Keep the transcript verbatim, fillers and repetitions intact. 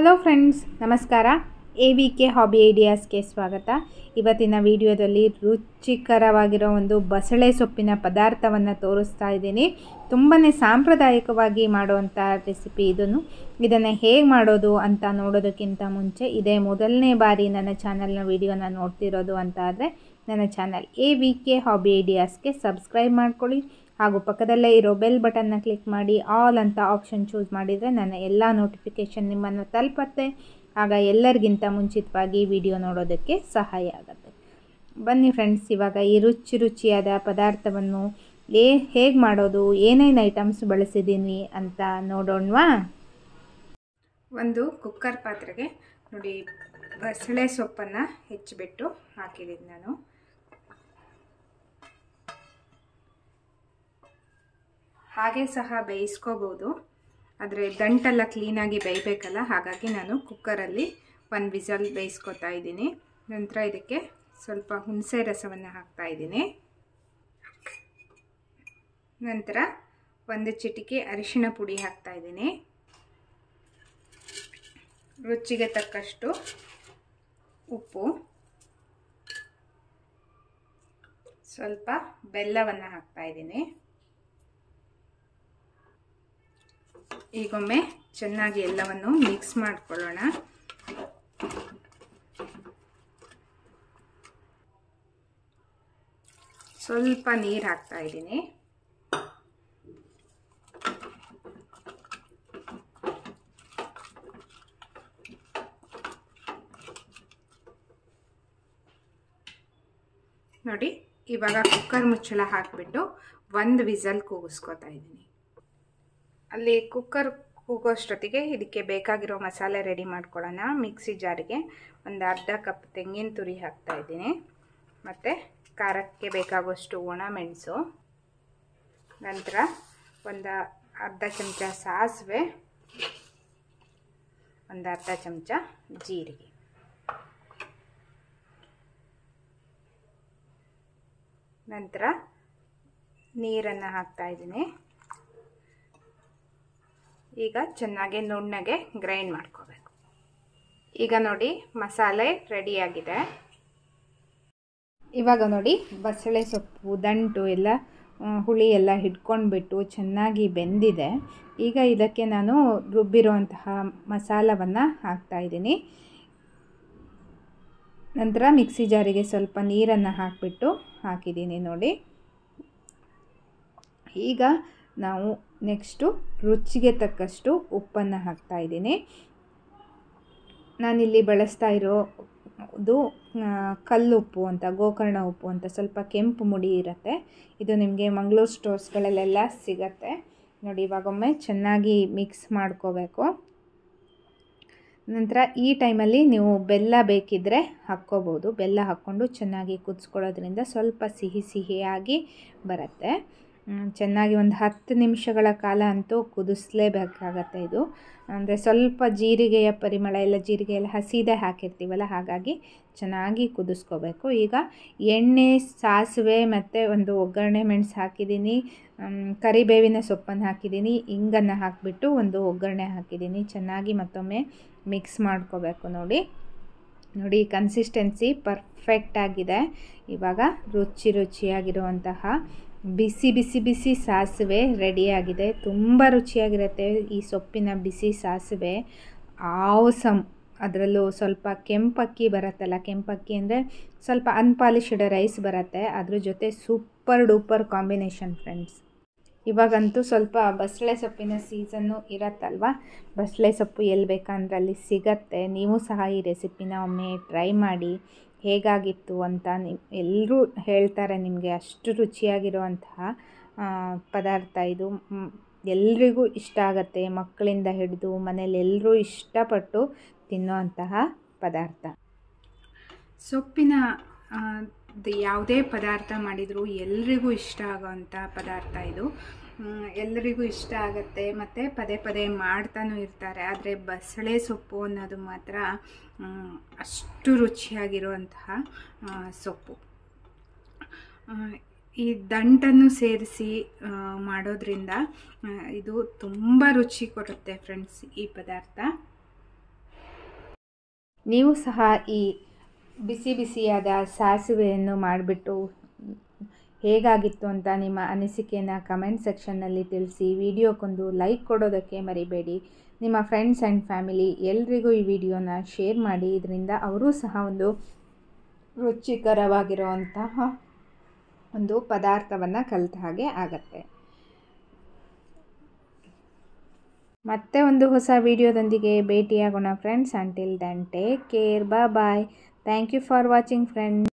Hello friends, ನಮಸ್ಕಾರ. A V K hobby ಐಡಿಯಾಸ್ಗೆ ಸ್ವಾಗತ. ಇವತ್ತಿನ ವಿಡಿಯೋದಲ್ಲಿ ರುಚಿಕರವಾಗಿರೋ ಒಂದು ಬಸಳೆ ಸೊಪ್ಪಿನ ಪದಾರ್ಥವನ್ನು ತೋರಿಸ್ತಾ ಇದ್ದೀನಿ. ತುಂಬಾ ಸಾಂಪ್ರದಾಯಿಕವಾಗಿ ಮಾಡುವಂಥ ರೆಸಿಪಿ ಇದನ್ನು. ಇದನ್ನು ಹೇಗೆ ಮಾಡೋದು ಅಂತ ನೋಡೋದಕ್ಕಿಂತ ಮುಂಚೆ ಇದೇ ಮೊದಲನೇ ಬಾರಿ ನನ್ನ ಚಾನಲ್ನ ವಿಡಿಯೋನ ನೋಡ್ತಿರೋದು ಅಂತ ಆದರೆ ನನ್ನ channel A V K hobby ಐಡಿಯಾಸ್ಗೆ ಸಬ್ಸ್ಕ್ರೈಬ್ ಮಾಡ್ಕೊಳ್ಳಿ. ಹಾಗೂ ಪಕ್ಕದಲ್ಲೇ ಇರೋ ಬೆಲ್ ಬಟನ್ನ ಕ್ಲಿಕ್ ಮಾಡಿ ಆಲ್ ಅಂತ ಆಪ್ಷನ್ ಚೂಸ್ ಮಾಡಿದರೆ ನನ್ನ ಎಲ್ಲ ನೋಟಿಫಿಕೇಷನ್ ನಿಮ್ಮನ್ನು ತಲುಪತ್ತೆ. ಆಗ ಎಲ್ಲರಿಗಿಂತ ಮುಂಚಿತವಾಗಿ ವಿಡಿಯೋ ನೋಡೋದಕ್ಕೆ ಸಹಾಯ ಆಗುತ್ತೆ. ಬನ್ನಿ ಫ್ರೆಂಡ್ಸ್, ಇವಾಗ ಈ ರುಚಿ ರುಚಿಯಾದ ಪದಾರ್ಥವನ್ನು ಏ ಹೇಗೆ ಮಾಡೋದು, ಏನೇನು ಐಟಮ್ಸ್ ಬಳಸಿದ್ದೀನಿ ಅಂತ ನೋಡೋಣವಾ. ಒಂದು ಕುಕ್ಕರ್ ಪಾತ್ರೆಗೆ ನೋಡಿ ಬಸಳೆ ಸೊಪ್ಪನ್ನು ಹೆಚ್ಚಿಬಿಟ್ಟು ಹಾಕಿದ್ದೀನಿ ನಾನು. ಹಾಗೆ ಸಹ ಬೇಯಿಸ್ಕೋಬೋದು, ಆದರೆ ದಂಟೆಲ್ಲ ಕ್ಲೀನಾಗಿ ಬೇಯಬೇಕಲ್ಲ, ಹಾಗಾಗಿ ನಾನು ಕುಕ್ಕರಲ್ಲಿ ಒಂದು ವಿಸಲ್ ಬೇಯಿಸ್ಕೊತಾ ಇದ್ದೀನಿ. ನಂತರ ಇದಕ್ಕೆ ಸ್ವಲ್ಪ ಹುಣಸೆ ರಸವನ್ನು ಹಾಕ್ತಾ ಇದ್ದೀನಿ. ನಂತರ ಒಂದು ಚಿಟಿಕೆ ಅರಿಶಿಣ ಪುಡಿ ಹಾಕ್ತಾ ಇದ್ದೀನಿ. ರುಚಿಗೆ ತಕ್ಕಷ್ಟು ಉಪ್ಪು, ಸ್ವಲ್ಪ ಬೆಲ್ಲವನ್ನು ಹಾಕ್ತಾ ಇದ್ದೀನಿ. ಈಗೊಮ್ಮೆ ಚೆನ್ನಾಗಿ ಎಲ್ಲವನ್ನು ಮಿಕ್ಸ್ ಮಾಡ್ಕೊಳ್ಳೋಣ. ಸ್ವಲ್ಪ ನೀರು ಹಾಕ್ತಾ ಇದ್ದೀನಿ. ನೋಡಿ, ಇವಾಗ ಕುಕ್ಕರ್ ಮುಚ್ಚಳ ಹಾಕಿಬಿಟ್ಟು ಒಂದು ವಿಸಲ್ ಕೂಗಿಸ್ಕೊತಾ ಇದ್ದೀನಿ. ಅಲ್ಲಿ ಕುಕ್ಕರ್ ಕೂಗೋಷ್ಟೊತ್ತಿಗೆ ಇದಕ್ಕೆ ಬೇಕಾಗಿರೋ ಮಸಾಲೆ ರೆಡಿ ಮಾಡ್ಕೊಳ್ಳೋಣ. ಮಿಕ್ಸಿ ಜಾರಿಗೆ ಒಂದು ಅರ್ಧ ಕಪ್ ತೆಂಗಿನ ತುರಿ ಹಾಕ್ತಾ ಇದ್ದೀನಿ. ಮತ್ತು ಖಾರಕ್ಕೆ ಬೇಕಾಗುವಷ್ಟು ಒಣ ಮೆಣಸು, ನಂತರ ಒಂದು ಅರ್ಧ ಚಮಚ ಸಾಸಿವೆ, ಒಂದು ಅರ್ಧ ಚಮಚ ಜೀರಿಗೆ, ನಂತರ ನೀರನ್ನು ಹಾಕ್ತಾ ಇದ್ದೀನಿ. ಈಗ ಚೆನ್ನಾಗಿ ನುಣ್ಣಗೆ ಗ್ರೈಂಡ್ ಮಾಡ್ಕೋಬೇಕು. ಈಗ ನೋಡಿ ಮಸಾಲೆ ರೆಡಿಯಾಗಿದೆ. ಇವಾಗ ನೋಡಿ ಬಸಳೆ ಸೊಪ್ಪು ದಂಟು ಎಲ್ಲ ಹುಳಿ ಎಲ್ಲ ಹಿಡ್ಕೊಂಡ್ಬಿಟ್ಟು ಚೆನ್ನಾಗಿ ಬೆಂದಿದೆ. ಈಗ ಇದಕ್ಕೆ ನಾನು ರುಬ್ಬಿರುವಂತಹ ಮಸಾಲವನ್ನು ಹಾಕ್ತಾ ಇದ್ದೀನಿ. ನಂತರ ಮಿಕ್ಸಿ ಜಾರಿಗೆ ಸ್ವಲ್ಪ ನೀರನ್ನು ಹಾಕಿಬಿಟ್ಟು ಹಾಕಿದ್ದೀನಿ ನೋಡಿ. ಈಗ ನಾವು ನೆಕ್ಸ್ಟು ರುಚಿಗೆ ತಕ್ಕಷ್ಟು ಉಪ್ಪನ್ನು ಹಾಕ್ತಾ ಇದ್ದೀನಿ. ನಾನಿಲ್ಲಿ ಬಳಸ್ತಾ ಇರೋದು ಕಲ್ಲುಪ್ಪು ಅಂತ, ಗೋಕರ್ಣ ಉಪ್ಪು ಅಂತ, ಸ್ವಲ್ಪ ಕೆಂಪು ಮುಡಿ ಇರುತ್ತೆ. ಇದು ನಿಮಗೆ ಮಂಗಳೂರು ಸ್ಟೋರ್ಸ್ಗಳಲ್ಲೆಲ್ಲ ಸಿಗತ್ತೆ ನೋಡಿ. ಇವಾಗೊಮ್ಮೆ ಚೆನ್ನಾಗಿ ಮಿಕ್ಸ್ ಮಾಡ್ಕೋಬೇಕು. ನಂತರ ಈ ಟೈಮಲ್ಲಿ ನೀವು ಬೆಲ್ಲ ಬೇಕಿದ್ದರೆ ಹಾಕ್ಕೋಬೋದು. ಬೆಲ್ಲ ಹಾಕ್ಕೊಂಡು ಚೆನ್ನಾಗಿ ಕುದಿಸ್ಕೊಳ್ಳೋದ್ರಿಂದ ಸ್ವಲ್ಪ ಸಿಹಿ ಸಿಹಿಯಾಗಿ ಬರುತ್ತೆ. ಚೆನ್ನಾಗಿ ಒಂದು ಹತ್ತು ನಿಮಿಷಗಳ ಕಾಲ ಅಂತೂ ಕುದಿಸ್ಲೇಬೇಕಾಗತ್ತೆ. ಇದು ಅಂದರೆ ಸ್ವಲ್ಪ ಜೀರಿಗೆಯ ಪರಿಮಳ ಎಲ್ಲ, ಜೀರಿಗೆ ಎಲ್ಲ ಹಸಿದೇ ಹಾಕಿರ್ತೀವಲ್ಲ, ಹಾಗಾಗಿ ಚೆನ್ನಾಗಿ ಕುದಿಸ್ಕೋಬೇಕು. ಈಗ ಎಣ್ಣೆ, ಸಾಸಿವೆ ಮತ್ತು ಒಂದು ಒಗ್ಗರಣೆ ಮೆಣಸು ಹಾಕಿದ್ದೀನಿ. ಕರಿಬೇವಿನ ಸೊಪ್ಪನ್ನು ಹಾಕಿದ್ದೀನಿ. ಇಂಗನ್ನು ಹಾಕಿಬಿಟ್ಟು ಒಂದು ಒಗ್ಗರಣೆ ಹಾಕಿದ್ದೀನಿ. ಚೆನ್ನಾಗಿ ಮತ್ತೊಮ್ಮೆ ಮಿಕ್ಸ್ ಮಾಡ್ಕೋಬೇಕು ನೋಡಿ. ನೋಡಿ ಕನ್ಸಿಸ್ಟೆನ್ಸಿ ಪರ್ಫೆಕ್ಟಾಗಿದೆ. ಇವಾಗ ರುಚಿ ರುಚಿಯಾಗಿರುವಂತಹ ಬಿಸಿ ಬಿಸಿ ಬಿಸಿ ಸಾಸಿವೆ ರೆಡಿಯಾಗಿದೆ. ತುಂಬ ರುಚಿಯಾಗಿರುತ್ತೆ ಈ ಸೊಪ್ಪಿನ ಬಿಸಿ ಸಾಸಿವೆ. ಆವಸಮ್. ಅದರಲ್ಲೂ ಸ್ವಲ್ಪ ಕೆಂಪಕ್ಕಿ ಬರುತ್ತಲ್ಲ, ಕೆಂಪಕ್ಕಿ ಅಂದರೆ ಸ್ವಲ್ಪ ಅನ್ಪಾಲಿಶ್ಡ್ ರೈಸ್ ಬರುತ್ತೆ, ಅದ್ರ ಜೊತೆ ಸೂಪರ್ ಡೂಪರ್ ಕಾಂಬಿನೇಷನ್ ಫ್ರೆಂಡ್ಸ್. ಇವಾಗಂತೂ ಸ್ವಲ್ಪ ಬಸಳೆ ಸೊಪ್ಪಿನ ಸೀಸನ್ನು ಇರತ್ತಲ್ವ, ಬಸಳೆ ಸೊಪ್ಪು ಎಲ್ಲಿ ಬೇಕಂದ್ರೆ ಅಲ್ಲಿ ಸಿಗತ್ತೆ. ನೀವು ಸಹ ಈ ರೆಸಿಪಿನ ಒಮ್ಮೆ ಟ್ರೈ ಮಾಡಿ. ಹೇಗಾಗಿತ್ತು ಅಂತ ನೀವು ಎಲ್ಲರೂ ಹೇಳ್ತಾರೆ, ನಿಮಗೆ ಅಷ್ಟು ರುಚಿಯಾಗಿರುವಂತಹ ಪದಾರ್ಥ ಇದು. ಎಲ್ರಿಗೂ ಇಷ್ಟ ಆಗುತ್ತೆ, ಮಕ್ಕಳಿಂದ ಹಿಡಿದು ಮನೇಲಿ ಎಲ್ಲರೂ ಇಷ್ಟಪಟ್ಟು ತಿನ್ನೋವಂತಹ ಪದಾರ್ಥ. ಸೊಪ್ಪಿನ ಯಾವುದೇ ಪದಾರ್ಥ ಮಾಡಿದರೂ ಎಲ್ರಿಗೂ ಇಷ್ಟ ಆಗೋವಂಥ ಪದಾರ್ಥ ಇದು. ಎಲ್ಲರಿಗೂ ಇಷ್ಟ ಆಗುತ್ತೆ ಮತ್ತು ಪದೇ ಪದೇ ಮಾಡ್ತಾನೂ ಇರ್ತಾರೆ. ಆದರೆ ಬಸಳೆ ಸೊಪ್ಪು ಅನ್ನೋದು ಮಾತ್ರ ಅಷ್ಟು ರುಚಿಯಾಗಿರುವಂತಹ ಸೊಪ್ಪು. ಈ ದಂಟನ್ನು ಸೇರಿಸಿ ಮಾಡೋದ್ರಿಂದ ಇದು ತುಂಬ ರುಚಿ ಕೊಡುತ್ತೆ ಫ್ರೆಂಡ್ಸ್ ಈ ಪದಾರ್ಥ. ನೀವು ಸಹ ಈ ಬಿಸಿ ಬಿಸಿಯಾದ ಸಾಸಿವೆಯನ್ನು ಮಾಡಿಬಿಟ್ಟು ಹೇಗಾಗಿತ್ತು ಅಂತ ನಿಮ್ಮ ಅನಿಸಿಕೆಯನ್ನು ಕಮೆಂಟ್ ಸೆಕ್ಷನ್ನಲ್ಲಿ ತಿಳಿಸಿ. ವಿಡಿಯೋಕ್ಕೊಂದು ಲೈಕ್ ಕೊಡೋದಕ್ಕೆ ಮರಿಬೇಡಿ. ನಿಮ್ಮ ಫ್ರೆಂಡ್ಸ್ ಆ್ಯಂಡ್ ಫ್ಯಾಮಿಲಿ ಎಲ್ರಿಗೂ ಈ ವಿಡಿಯೋನ ಶೇರ್ ಮಾಡಿ. ಇದರಿಂದ ಅವರೂ ಸಹ ಒಂದು ರುಚಿಕರವಾಗಿರುವಂತಹ ಒಂದು ಪದಾರ್ಥವನ್ನು ಕಲಿತ ಹಾಗೆ ಆಗತ್ತೆ. ಮತ್ತೆ ಒಂದು ಹೊಸ ವಿಡಿಯೋದೊಂದಿಗೆ ಭೇಟಿಯಾಗೋಣ friends. Until then take care, bye bye. Thank you for watching friends.